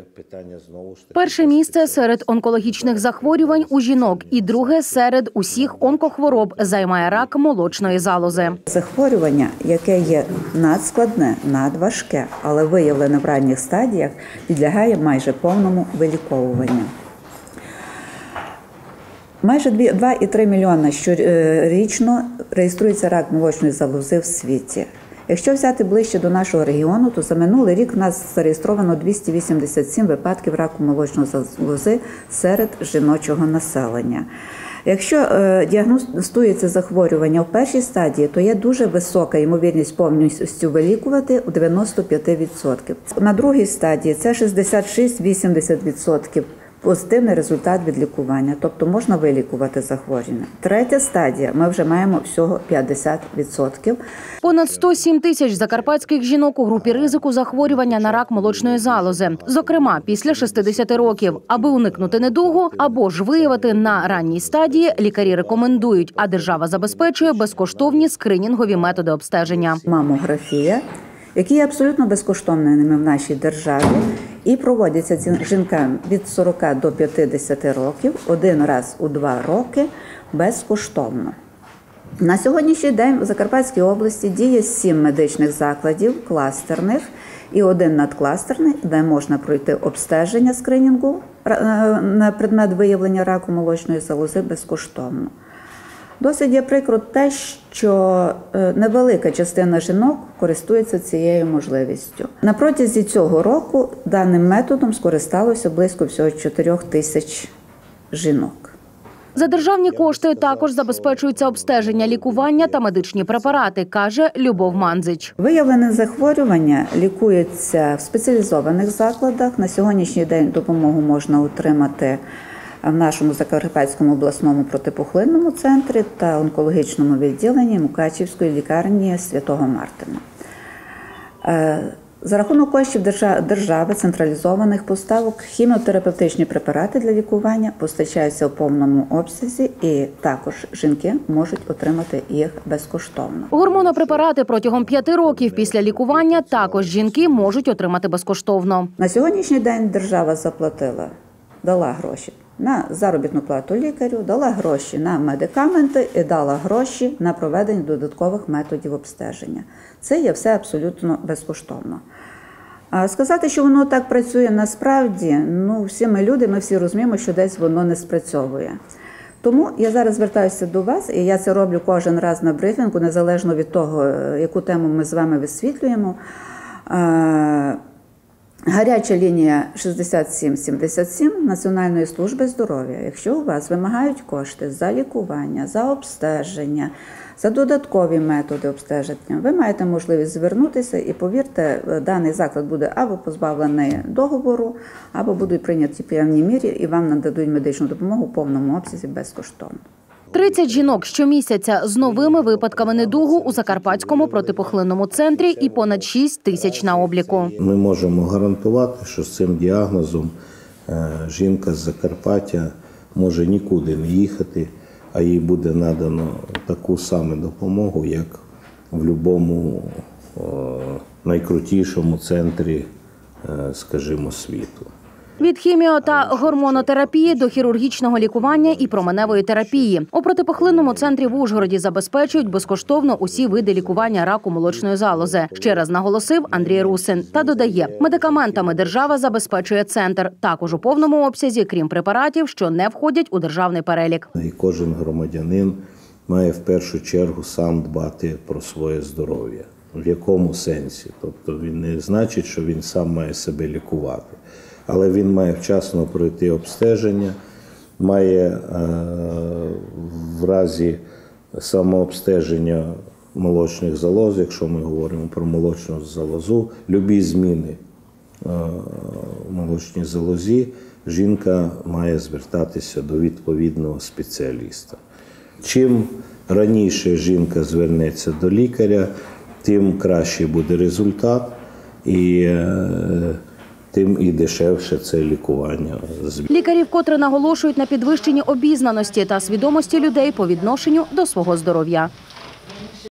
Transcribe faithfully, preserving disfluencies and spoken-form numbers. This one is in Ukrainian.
Перше місце серед онкологічних захворювань у жінок і друге серед усіх онкохвороб займає рак молочної залози. Захворювання, яке є надскладне, надважке, але виявлене в ранніх стадіях, підлягає майже повному виліковуванню. Майже два і три мільйона щорічно реєструється рак молочної залози в світі. Якщо взяти ближче до нашого регіону, то за минулий рік в нас зареєстровано двісті вісімдесят сім випадків раку молочної залози серед жіночого населення. Якщо е, діагностується захворювання в першій стадії, то є дуже висока ймовірність повністю вилікувати у дев'яносто п'ять відсотків. На другій стадії це шістдесят шість - вісімдесят відсотків. Позитивний результат від лікування, тобто можна вилікувати захворювання. Третя стадія, ми вже маємо всього п'ятдесят відсотків. Понад сто сім тисяч закарпатських жінок у групі ризику захворювання на рак молочної залози, зокрема після шістдесяти років. Аби уникнути недугу або ж виявити на ранній стадії, лікарі рекомендують, а держава забезпечує безкоштовні скринінгові методи обстеження. Мамографія, які є абсолютно безкоштовними в нашій державі, і проводяться цим жінкам від сорока до п'ятдесяти років один раз у два роки безкоштовно. На сьогоднішній день в Закарпатській області діє сім медичних закладів кластерних і один надкластерний, де можна пройти обстеження скринінгу на предмет виявлення раку молочної залози безкоштовно. Досить є прикро те, що невелика частина жінок користується цією можливістю. На протязі цього року даним методом скористалося близько всього чотирьох тисяч жінок. За державні кошти також забезпечується обстеження, лікування та медичні препарати, каже Любов Манзич. Виявлене захворювання лікується в спеціалізованих закладах. На сьогоднішній день допомогу можна отримати в нашому Закарпатському обласному протипухлинному центрі та онкологічному відділенні Мукачівської лікарні Святого Мартина. За рахунок коштів держави, централізованих поставок, хіміотерапевтичні препарати для лікування постачаються в повному обсязі, і також жінки можуть отримати їх безкоштовно. Гормонопрепарати протягом п'яти років після лікування також жінки можуть отримати безкоштовно. На сьогоднішній день держава заплатила, дала гроші на заробітну плату лікарю, дала гроші на медикаменти і дала гроші на проведення додаткових методів обстеження. Це є все абсолютно безкоштовно. А сказати, що воно так працює насправді, ну всі ми люди, ми всі розуміємо, що десь воно не спрацьовує. Тому я зараз звертаюся до вас, і я це роблю кожен раз на брифінгу, незалежно від того, яку тему ми з вами висвітлюємо. Гаряча лінія шістдесят сім сімдесят сім Національної служби здоров'я. Якщо у вас вимагають кошти за лікування, за обстеження, за додаткові методи обстеження, ви маєте можливість звернутися і, повірте, даний заклад буде або позбавлений договору, або будуть прийняті певні міри і вам нададуть медичну допомогу в повному обсязі безкоштовно. тридцять жінок щомісяця з новими випадками недугу у Закарпатському протипухлинному центрі і понад шість тисяч на обліку. Ми можемо гарантувати, що з цим діагнозом жінка з Закарпаття може нікуди не їхати, а їй буде надано таку саму допомогу, як в будь-якому найкрутішому центрі, скажімо, світу. Від хіміо- та гормонотерапії до хірургічного лікування і променевої терапії. У протипухлинному центрі в Ужгороді забезпечують безкоштовно усі види лікування раку молочної залози. Ще раз наголосив Андрій Русин. Та додає, медикаментами держава забезпечує центр. Також у повному обсязі, крім препаратів, що не входять у державний перелік. І кожен громадянин має в першу чергу сам дбати про своє здоров'я. В якому сенсі? Тобто він не значить, що він сам має себе лікувати. Але він має вчасно пройти обстеження, має е, в разі самообстеження молочних залоз, якщо ми говоримо про молочну залозу, любі зміни е, в молочній залозі, жінка має звертатися до відповідного спеціаліста. Чим раніше жінка звернеться до лікаря, тим кращий буде результат і е, тим і дешевше це лікування. Лікарі вкотре наголошують на підвищенні обізнаності та свідомості людей по відношенню до свого здоров'я.